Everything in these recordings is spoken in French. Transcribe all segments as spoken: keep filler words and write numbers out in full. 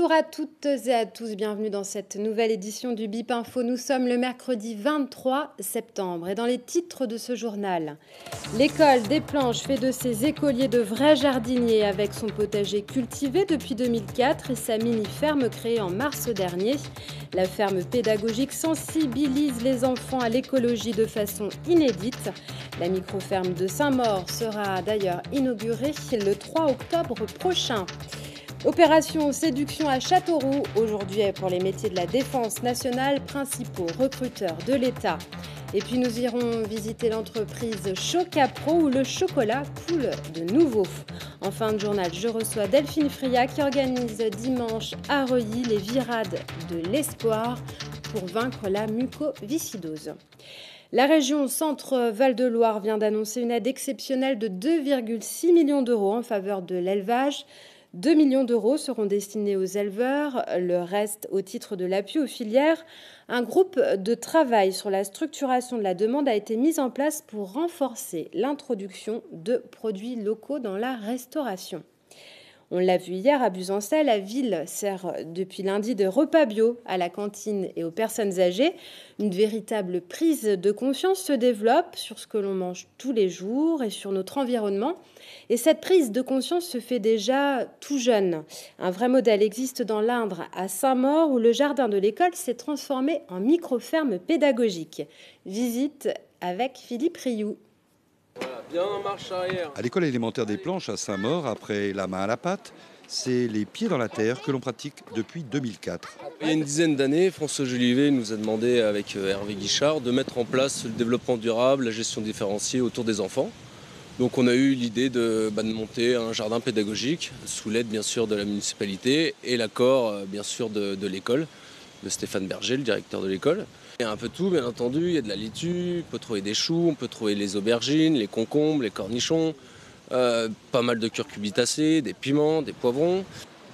Bonjour à toutes et à tous, bienvenue dans cette nouvelle édition du B I P Info. Nous sommes le mercredi vingt-trois septembre et dans les titres de ce journal, l'école des Planches fait de ses écoliers de vrais jardiniers avec son potager cultivé depuis deux mille quatre et sa mini-ferme créée en mars dernier. La ferme pédagogique sensibilise les enfants à l'écologie de façon inédite. La micro-ferme de Saint-Maur sera d'ailleurs inaugurée le trois octobre prochain. Opération séduction à Châteauroux, aujourd'hui pour les métiers de la défense nationale, principaux recruteurs de l'État. Et puis nous irons visiter l'entreprise Chocapro où le chocolat coule de nouveau. En fin de journal, je reçois Delphine Friat qui organise dimanche à Reuilly les virades de l'espoir pour vaincre la mucoviscidose. La région Centre-Val de Loire vient d'annoncer une aide exceptionnelle de deux virgule six millions d'euros en faveur de l'élevage. deux millions d'euros seront destinés aux éleveurs, le reste au titre de l'appui aux filières. Un groupe de travail sur la structuration de la demande a été mis en place pour renforcer l'introduction de produits locaux dans la restauration. On l'a vu hier à Buzancais, la ville sert depuis lundi de repas bio à la cantine et aux personnes âgées. Une véritable prise de conscience se développe sur ce que l'on mange tous les jours et sur notre environnement. Et cette prise de conscience se fait déjà tout jeune. Un vrai modèle existe dans l'Indre, à Saint-Maur, où le jardin de l'école s'est transformé en micro-ferme pédagogique. Visite avec Philippe Rioux. Voilà, bien en marche arrière. À l'école élémentaire des Planches à Saint-Maur, après la main à la pâte, c'est les pieds dans la terre que l'on pratique depuis deux mille quatre. Il y a une dizaine d'années, François Jolivet nous a demandé avec Hervé Guichard de mettre en place le développement durable, la gestion différenciée autour des enfants. Donc on a eu l'idée de, bah, de monter un jardin pédagogique sous l'aide bien sûr de la municipalité et l'accord bien sûr de, de l'école, de Stéphane Berger, le directeur de l'école. Il y a un peu tout, bien entendu, il y a de la laitue, on peut trouver des choux, on peut trouver les aubergines, les concombres, les cornichons, euh, pas mal de curcubitacées, des piments, des poivrons.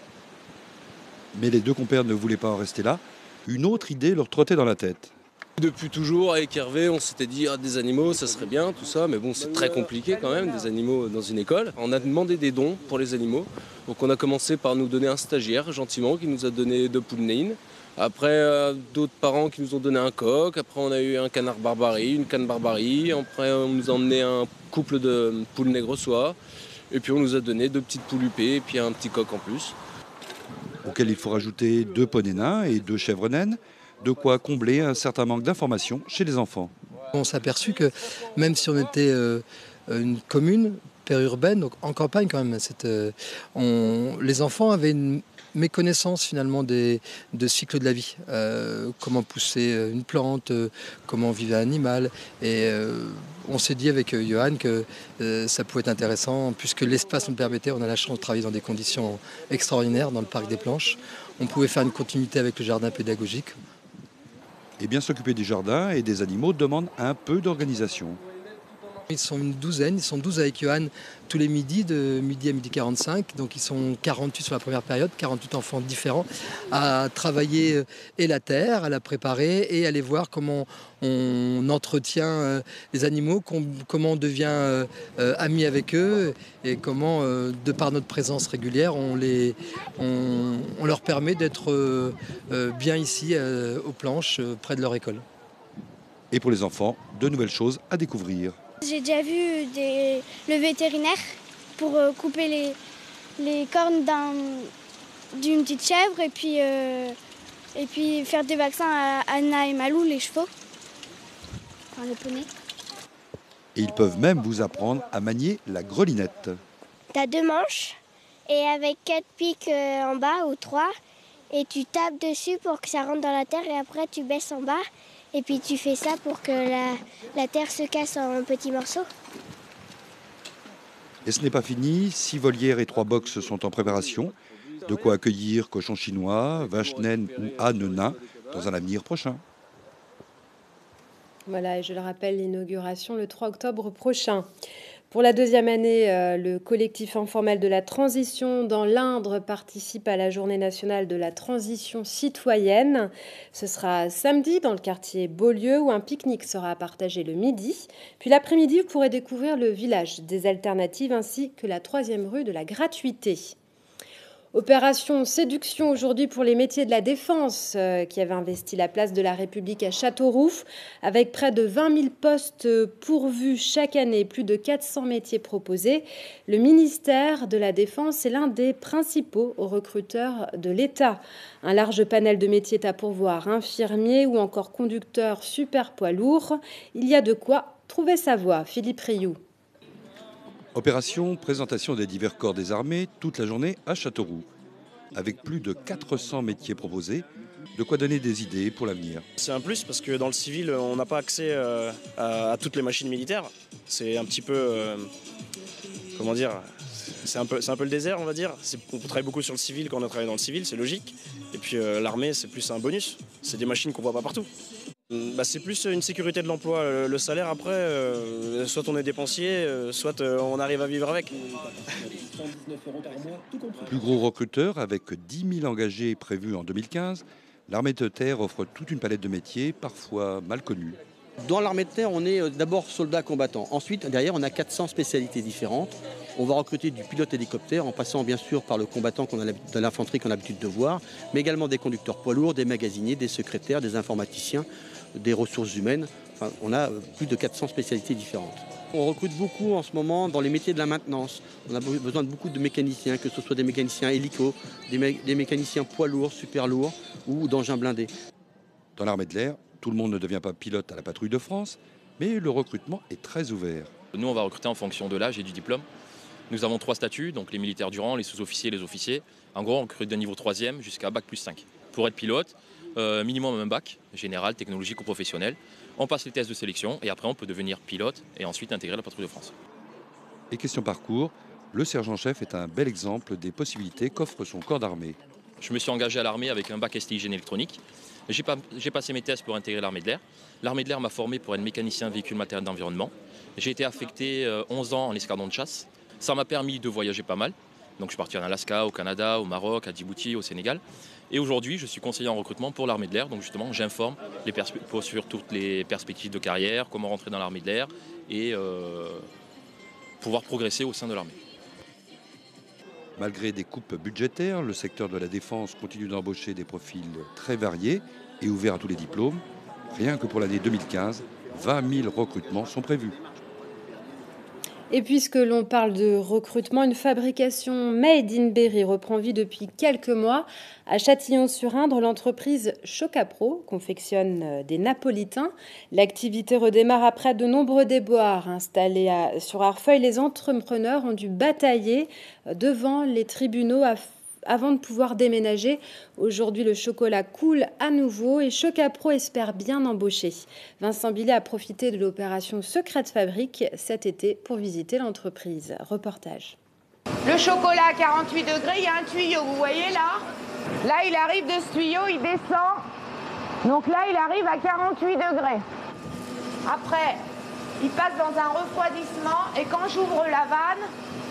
Mais les deux compères ne voulaient pas en rester là. Une autre idée leur trottait dans la tête. Depuis toujours, avec Hervé, on s'était dit ah, des animaux, ça serait bien, tout ça, mais bon, c'est très compliqué quand même, des animaux dans une école. On a demandé des dons pour les animaux, donc on a commencé par nous donner un stagiaire, gentiment, qui nous a donné deux poules naines. Après, euh, d'autres parents qui nous ont donné un coq. Après, on a eu un canard barbarie, une canne barbarie. Après, on nous a emmené un couple de poules nègre-soie. Et puis, on nous a donné deux petites poules huppées et puis un petit coq en plus. Auquel il faut rajouter deux poneys nains et deux chèvres naines. De quoi combler un certain manque d'informations chez les enfants. On s'est aperçu que même si on était euh, une commune périurbaine, donc en campagne quand même, euh, on, les enfants avaient une méconnaissance finalement des, de cycle de la vie. Euh, comment pousser une plante, euh, comment vivre un animal. Et euh, on s'est dit avec euh, Johan que euh, ça pouvait être intéressant, puisque l'espace nous le permettait. On a la chance de travailler dans des conditions extraordinaires dans le parc des Planches. On pouvait faire une continuité avec le jardin pédagogique. Et bien s'occuper des jardins et des animaux demande un peu d'organisation. Ils sont une douzaine, ils sont douze avec Johan tous les midis, de midi à midi quarante-cinq. Donc ils sont quarante-huit sur la première période, quarante-huit enfants différents, à travailler et la terre, à la préparer et aller voir comment on entretient les animaux, comment on devient ami avec eux et comment, de par notre présence régulière, on, les, on, on leur permet d'être bien ici, aux Planches, près de leur école. Et pour les enfants, de nouvelles choses à découvrir. J'ai déjà vu des, le vétérinaire pour euh, couper les, les cornes d'un, d'une petite chèvre et puis, euh, et puis faire des vaccins à Anna et Malou, les chevaux, enfin les poneys. Et ils peuvent même vous apprendre à manier la grelinette. Tu as deux manches et avec quatre pics euh, en bas ou trois et tu tapes dessus pour que ça rentre dans la terre et après tu baisses en bas. Et puis tu fais ça pour que la, la terre se casse en petits morceaux. Et ce n'est pas fini, six volières et trois boxes sont en préparation. De quoi accueillir cochons chinois, vaches naines ou ânes nains dans un avenir prochain. Voilà, et je le rappelle, l'inauguration le trois octobre prochain. Pour la deuxième année, euh, le collectif informel de la transition dans l'Indre participe à la journée nationale de la transition citoyenne. Ce sera samedi dans le quartier Beaulieu où un pique-nique sera partagé le midi. Puis l'après-midi, vous pourrez découvrir le village des alternatives ainsi que la troisième rue de la gratuité. Opération séduction aujourd'hui pour les métiers de la défense euh, qui avait investi la place de la République à Châteauroux. Avec près de vingt mille postes pourvus chaque année, plus de quatre cents métiers proposés, le ministère de la Défense est l'un des principaux recruteurs de l'État. Un large panel de métiers est à pourvoir, infirmiers ou encore conducteurs super poids lourds. Il y a de quoi trouver sa voie. Philippe Rioux. Opération présentation des divers corps des armées toute la journée à Châteauroux. Avec plus de quatre cents métiers proposés, de quoi donner des idées pour l'avenir. C'est un plus parce que dans le civil, on n'a pas accès euh, à, à toutes les machines militaires. C'est un petit peu, euh, comment dire, c'est un peu, c'est un peu le désert, on va dire. C'est, on travaille beaucoup sur le civil quand on a travaillé dans le civil, c'est logique. Et puis euh, l'armée, c'est plus un bonus. C'est des machines qu'on voit pas partout. Bah, c'est plus une sécurité de l'emploi. Le salaire, après, euh, soit on est dépensier, euh, soit euh, on arrive à vivre avec. Plus gros recruteur, avec dix mille engagés prévus en deux mille quinze, l'armée de terre offre toute une palette de métiers, parfois mal connus. Dans l'armée de terre, on est d'abord soldats combattants. Ensuite, derrière, on a quatre cents spécialités différentes. On va recruter du pilote hélicoptère, en passant bien sûr par le combattant qu'on a de l'infanterie qu'on a l'habitude de voir, mais également des conducteurs poids lourds, des magasiniers, des secrétaires, des informaticiens, des ressources humaines. Enfin, on a plus de quatre cents spécialités différentes. On recrute beaucoup en ce moment dans les métiers de la maintenance. On a besoin de beaucoup de mécaniciens, que ce soit des mécaniciens hélico, des, mé des mécaniciens poids lourds, super lourds ou d'engins blindés. Dans l'armée de l'air, tout le monde ne devient pas pilote à la patrouille de France, mais le recrutement est très ouvert. Nous, on va recruter en fonction de l'âge et du diplôme. Nous avons trois statuts, donc les militaires du rang, les sous-officiers et les officiers. En gros, on recrute d'un niveau troisième jusqu'à bac plus cinq. Pour être pilote, euh, minimum un bac, général, technologique ou professionnel. On passe les tests de sélection et après on peut devenir pilote et ensuite intégrer la patrouille de France. Et question parcours, le sergent-chef est un bel exemple des possibilités qu'offre son corps d'armée. Je me suis engagé à l'armée avec un bac S T I génie électronique. J'ai, pas, j'ai passé mes tests pour intégrer l'armée de l'air. L'armée de l'air m'a formé pour être mécanicien véhicule matériel d'environnement. J'ai été affecté euh, onze ans en escadron de chasse. Ça m'a permis de voyager pas mal. Donc je suis parti en Alaska, au Canada, au Maroc, à Djibouti, au Sénégal. Et aujourd'hui, je suis conseiller en recrutement pour l'armée de l'air. Donc justement, j'informe les perspe- sur toutes les perspectives de carrière, comment rentrer dans l'armée de l'air et euh, pouvoir progresser au sein de l'armée. Malgré des coupes budgétaires, le secteur de la défense continue d'embaucher des profils très variés et ouverts à tous les diplômes. Rien que pour l'année deux mille quinze, vingt mille recrutements sont prévus. Et puisque l'on parle de recrutement, une fabrication Made in Berry reprend vie depuis quelques mois. À Châtillon-sur-Indre, l'entreprise Chocapro confectionne des napolitains. L'activité redémarre après de nombreux déboires. Installés à, sur Arfeuil, les entrepreneurs ont dû batailler devant les tribunaux à avant de pouvoir déménager. Aujourd'hui, le chocolat coule à nouveau et Chocapro espère bien embaucher. Vincent Billet a profité de l'opération Secrète Fabrique cet été pour visiter l'entreprise. Reportage. Le chocolat à quarante-huit degrés, il y a un tuyau, vous voyez là ? Là, il arrive de ce tuyau, il descend. Donc là, il arrive à quarante-huit degrés. Après, il passe dans un refroidissement et quand j'ouvre la vanne,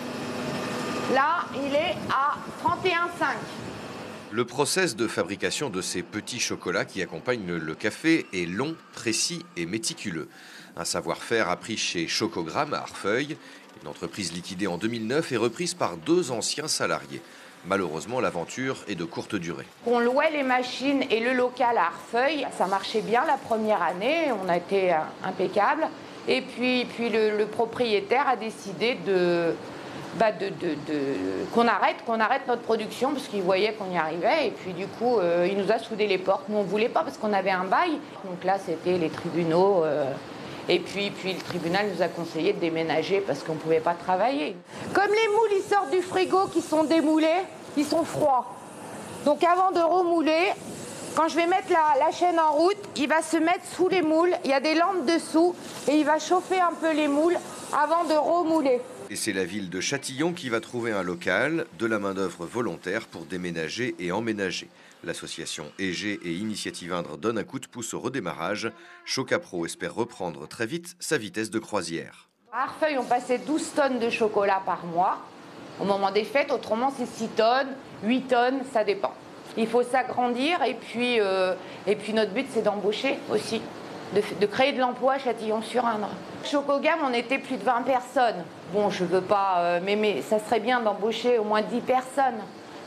là, il est à trente et un virgule cinq. Le process de fabrication de ces petits chocolats qui accompagnent le café est long, précis et méticuleux. Un savoir-faire appris chez Chocogramme à Arfeuil, une entreprise liquidée en deux mille neuf et reprise par deux anciens salariés. Malheureusement, l'aventure est de courte durée. On louait les machines et le local à Arfeuil. Ça marchait bien la première année, on a été impeccable. Et puis, puis le, le propriétaire a décidé de... Bah de, de, de, qu'on arrête, qu'on arrête notre production parce qu'il voyait qu'on y arrivait et puis du coup euh, il nous a soudé les portes. Nous on ne voulait pas parce qu'on avait un bail. Donc là c'était les tribunaux euh, et puis, puis le tribunal nous a conseillé de déménager parce qu'on ne pouvait pas travailler. Comme les moules ils sortent du frigo qui sont démoulés, ils sont froids. Donc avant de remouler, quand je vais mettre la, la chaîne en route, il va se mettre sous les moules, il y a des lampes dessous et il va chauffer un peu les moules avant de remouler. Et c'est la ville de Châtillon qui va trouver un local, de la main-d'œuvre volontaire pour déménager et emménager. L'association E G et Initiative Indre donne un coup de pouce au redémarrage. Chocapro espère reprendre très vite sa vitesse de croisière. À Arfeuil, on passait douze tonnes de chocolat par mois. Au moment des fêtes, autrement c'est six tonnes, huit tonnes, ça dépend. Il faut s'agrandir et puis, euh, et puis notre but c'est d'embaucher aussi, de, de créer de l'emploi à Châtillon-sur-Indre. Chocogamme, on était plus de vingt personnes. Bon, je veux pas, euh, mais, mais ça serait bien d'embaucher au moins dix personnes.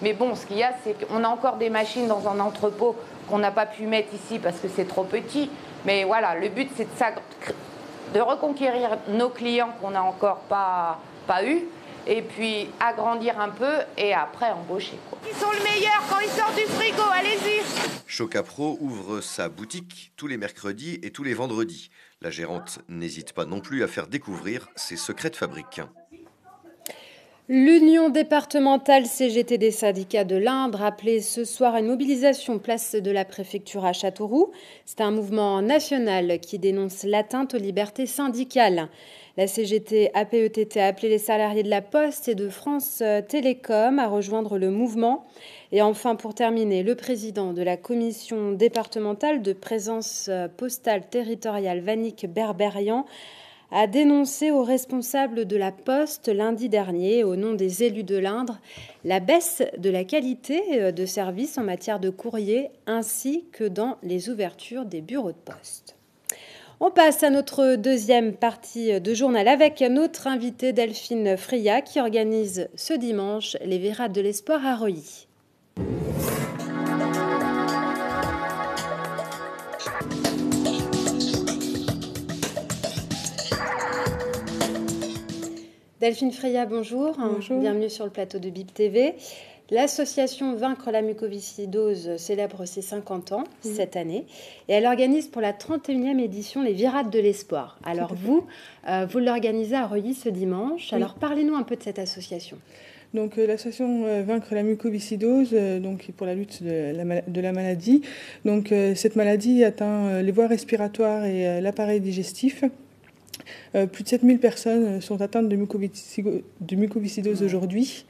Mais bon, ce qu'il y a, c'est qu'on a encore des machines dans un entrepôt qu'on n'a pas pu mettre ici parce que c'est trop petit. Mais voilà, le but, c'est de, ça, de reconquérir nos clients qu'on n'a encore pas, pas eu. Et puis agrandir un peu et après embaucher, quoi. Ils sont le meilleur quand ils sortent du frigo, allez-y. Chocapro ouvre sa boutique tous les mercredis et tous les vendredis. La gérante n'hésite pas non plus à faire découvrir ses secrets de fabrique. L'Union départementale C G T des syndicats de l'Indre a appelé ce soir à une mobilisation place de la préfecture à Châteauroux. C'est un mouvement national qui dénonce l'atteinte aux libertés syndicales. La C G T A P E T T a appelé les salariés de la Poste et de France Télécom à rejoindre le mouvement. Et enfin, pour terminer, le président de la commission départementale de présence postale territoriale, Vannick Berberian, a dénoncé aux responsables de la Poste lundi dernier, au nom des élus de l'Indre, la baisse de la qualité de service en matière de courrier ainsi que dans les ouvertures des bureaux de poste. On passe à notre deuxième partie de journal avec notre invitée Delphine Freya qui organise ce dimanche les Virades de l'Espoir à Reuilly. Delphine Freya, bonjour. Bonjour. Bienvenue sur le plateau de B I P T V. L'association Vaincre la mucoviscidose célèbre ses cinquante ans mmh. cette année et elle organise pour la trente et unième édition les Virades de l'Espoir. Alors vous, euh, vous l'organisez à Reuilly ce dimanche. Oui. Alors parlez-nous un peu de cette association. Donc euh, l'association euh, Vaincre la mucoviscidose, euh, donc pour la lutte de la, de la maladie. Donc euh, cette maladie atteint euh, les voies respiratoires et euh, l'appareil digestif. Euh, plus de sept mille personnes sont atteintes de mucoviscidose, de mucoviscidose ouais. aujourd'hui.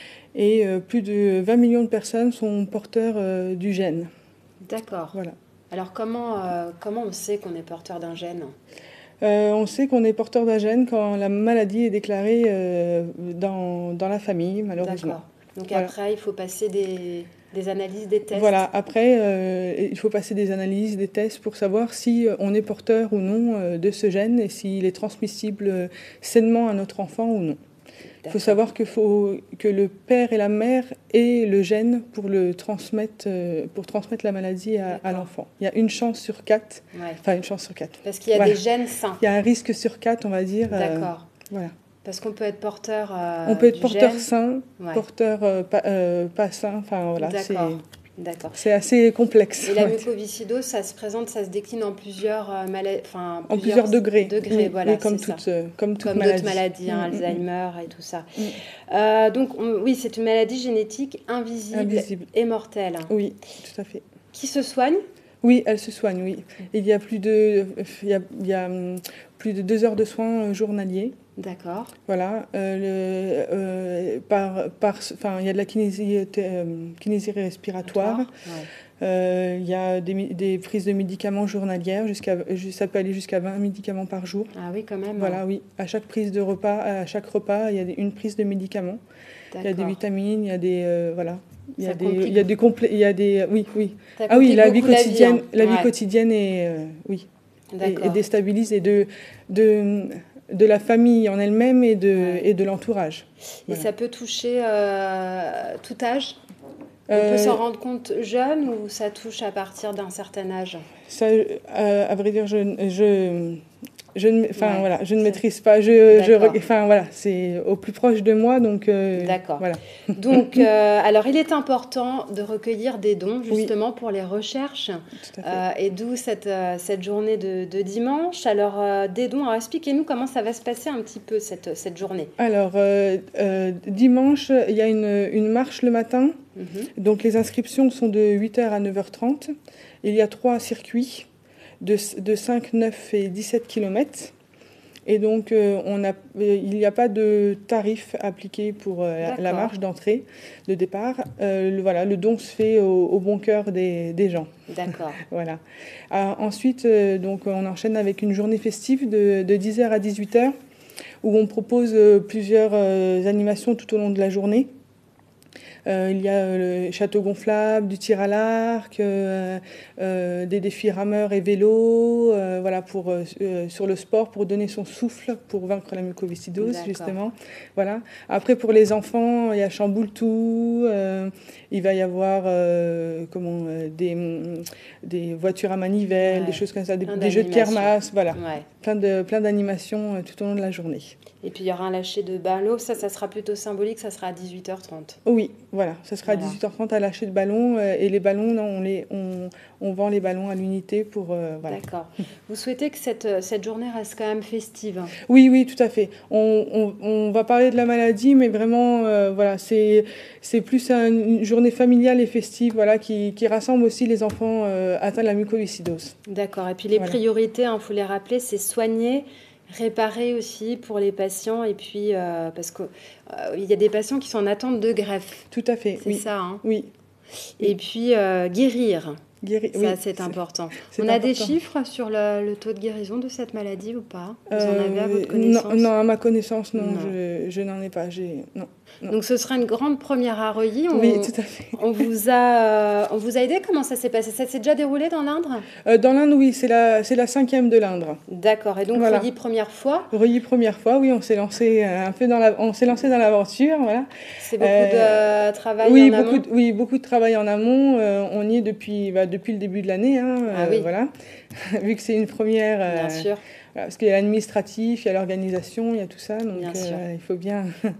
Et euh, plus de vingt millions de personnes sont porteurs euh, du gène. D'accord. Voilà. Alors comment, euh, comment on sait qu'on est porteur d'un gène ? euh, On sait qu'on est porteur d'un gène quand la maladie est déclarée euh, dans, dans la famille, malheureusement. D'accord. Donc voilà. après, il faut passer des, des analyses, des tests. Voilà, après, euh, il faut passer des analyses, des tests pour savoir si on est porteur ou non euh, de ce gène et s'il est transmissible sainement à notre enfant ou non. Il faut savoir qu'il faut que le père et la mère aient le gène pour, le transmettre, pour transmettre la maladie à, à l'enfant. Il y a une chance sur quatre. Ouais. Enfin, une chance sur quatre. Parce qu'il y a voilà. des gènes sains. Il y a un risque sur quatre, on va dire. D'accord. Euh, voilà. Parce qu'on peut être porteur euh, On peut être du porteur gène. sain, ouais. porteur euh, pas, euh, pas sain. Enfin, voilà. D'accord. D'accord. C'est assez complexe. Et la mucoviscidose, ça se présente, ça se décline en plusieurs euh, maladies, enfin en plusieurs, plusieurs degrés. degrés oui, voilà, oui, comme toutes, euh, comme toutes comme maladies. d'autres maladies, hein, mmh, Alzheimer mmh. et tout ça. Mmh. Euh, donc on, oui, c'est une maladie génétique invisible, invisible et mortelle. Oui, tout à fait. Qui se soigne ? Oui, elle se soigne. Oui, il y a plus de, il y a, il y a plus de deux heures de soins journaliers. D'accord. Voilà. Euh, le, euh, par, par, enfin, il y a de la kinésie, euh, kinésie respiratoire. Ouais. Euh, il y a des, des prises de médicaments journalières. Jusqu'à, ça peut aller jusqu'à vingt médicaments par jour. Ah oui, quand même. Voilà, oui. À chaque prise de repas, à chaque repas, il y a une prise de médicaments. D'accord. Il y a des vitamines, il y a des, euh, voilà. Il y a des, il y a des complets, il y a des, oui, oui. Ça ah oui, la vie quotidienne, la vie, hein. la vie ouais. quotidienne est, euh, oui, est, est déstabilise et de, de de la famille en elle-même et de, ouais. et de l'entourage. Et voilà. Ça peut toucher euh, tout âge ? On euh, peut s'en rendre compte jeune ou ça touche à partir d'un certain âge ? Ça, euh, à vrai dire, je, je, je ne, enfin, ouais, voilà, je ne maîtrise pas. Je, je, enfin, voilà, c'est au plus proche de moi, donc. Euh, D'accord. Voilà. Donc, euh, alors, il est important de recueillir des dons justement oui. pour les recherches, Tout à fait. Euh, et d'où cette euh, cette journée de, de dimanche. Alors, euh, des dons. Alors, expliquez-nous comment ça va se passer un petit peu cette cette journée. Alors, euh, euh, dimanche, il y a une une marche le matin. Mm-hmm. Donc, les inscriptions sont de huit heures à neuf heures trente. Il y a trois circuits de, de cinq, neuf et dix-sept kilomètres. Et donc, euh, on a, il n'y a pas de tarif appliqué pour euh, la marche d'entrée, de départ. Euh, le, voilà, le don se fait au, au bon cœur des, des gens. D'accord. Voilà. Alors, ensuite, euh, donc, on enchaîne avec une journée festive de, de dix heures à dix-huit heures, où on propose euh, plusieurs euh, animations tout au long de la journée. Euh, il y a le château gonflable, du tir à l'arc, euh, euh, des défis rameurs et vélo, euh, voilà, pour, euh, sur le sport, pour donner son souffle, pour vaincre la mucoviscidose, D'accord. justement. Voilà. Après, pour les enfants, il y a Chamboule-Tout, euh, il va y avoir euh, comment, euh, des, des voitures à manivelle, Ouais. des choses comme ça, des, Plein des jeux de d'animations. kermasse, voilà. Ouais. Plein de, plein d'animations euh, tout au long de la journée. Et puis il y aura un lâcher de ballon, ça, ça sera plutôt symbolique, ça sera à dix-huit heures trente. Oui, voilà, ça sera Voilà. à dix-huit heures trente à lâcher de ballons. euh, et les ballons, non, on, les, on, on vend les ballons à l'unité pour... euh, voilà. D'accord. Vous souhaitez que cette, cette journée reste quand même festive? Oui, oui, tout à fait. On, on, on va parler de la maladie, mais vraiment, euh, voilà, c'est, c'est plus un- une journée familiale et festive, voilà, qui, qui rassemble aussi les enfants euh, atteints de la mucoviscidose. D'accord. Et puis les Voilà. priorités, il faut les rappeler, c'est soigner, réparer aussi pour les patients. Et puis, euh, parce qu'il euh, y a des patients qui sont en attente de greffe. Tout à fait, C'est oui. ça, hein. Oui. Et puis, euh, guérir. Guéri- Ça, oui, c'est important. c'est On a des important. chiffres sur le, le taux de guérison de cette maladie ou pas? Vous en Euh, avez à votre non, connaissance? non, à ma connaissance, non, Non. je, je n'en ai pas. J'ai, non, non. Donc ce sera une grande première à Reuilly. On, Oui, tout à fait. on vous a, euh, on vous a aidé. Comment ça s'est passé? Ça s'est déjà déroulé dans l'Indre? Euh, dans l'Indre, oui, c'est la, c'est la cinquième de l'Indre. D'accord. Et donc Voilà. Reuilly première fois. Reuilly première fois, oui, on s'est lancé euh, un peu dans la, on s'est lancé dans l'aventure, voilà. C'est beaucoup Euh, de travail oui, en beaucoup, amont. de, oui, beaucoup de travail en amont. Euh, on y est depuis, bah, depuis le début de l'année, hein, Ah euh, oui. voilà. Vu que c'est une première. euh, Bien sûr. Voilà, parce qu'il y a l'administratif, il y a l'organisation, il y a tout ça, donc Bien euh, sûr. il faut bien,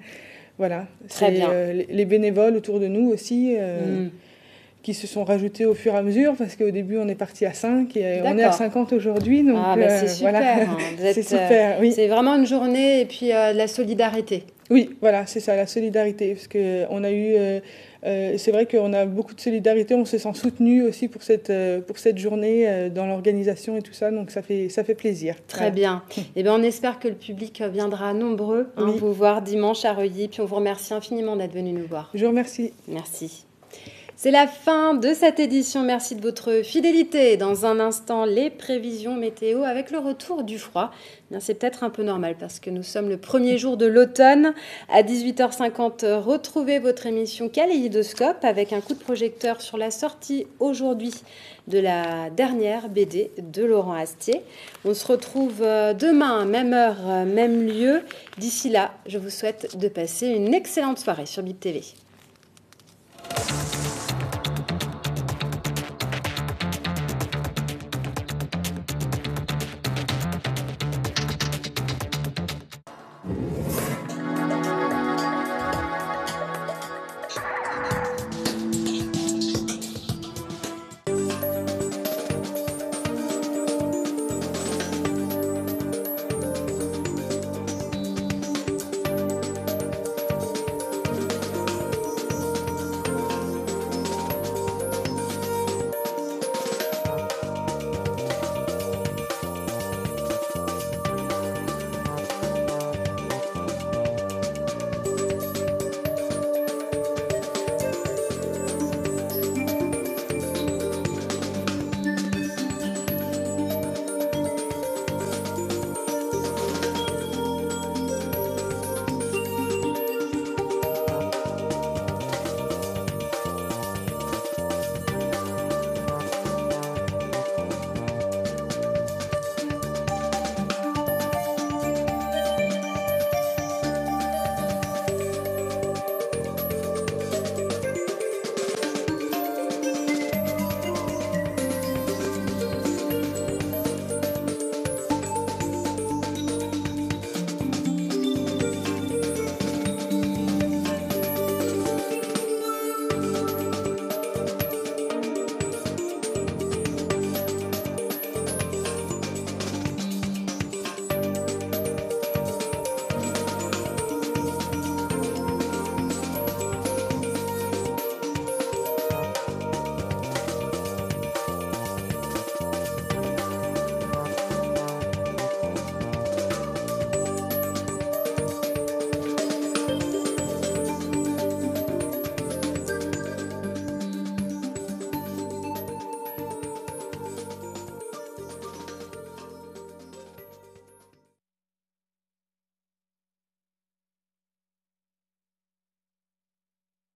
voilà. Très C'est, bien. euh, les, les bénévoles autour de nous aussi. euh, Mm. qui se sont rajoutés au fur et à mesure, parce qu'au début, on est parti à cinq, et on est à D'accord. cinquante aujourd'hui. Donc, Ah, bah, c'est euh, super. voilà. hein. Vous êtes, C'est super, euh, oui. C'est vraiment une journée et puis euh, de la solidarité. Oui, voilà, c'est ça, la solidarité. Parce qu'on a eu... euh, euh, c'est vrai qu'on a beaucoup de solidarité, on se sent soutenu aussi pour cette, euh, pour cette journée euh, dans l'organisation et tout ça, donc ça fait, ça fait plaisir. Très Voilà. bien. Eh bien, on espère que le public viendra nombreux hein, Oui. vous voir dimanche à Reuilly. Puis on vous remercie infiniment d'être venu nous voir. Je vous remercie. Merci. C'est la fin de cette édition. Merci de votre fidélité. Dans un instant, les prévisions météo avec le retour du froid. Bien, c'est peut-être un peu normal parce que nous sommes le premier jour de l'automne. À dix-huit heures cinquante, retrouvez votre émission Kaléidoscope avec un coup de projecteur sur la sortie aujourd'hui de la dernière B D de Laurent Astier. On se retrouve demain, même heure, même lieu. D'ici là, je vous souhaite de passer une excellente soirée sur B I P T V.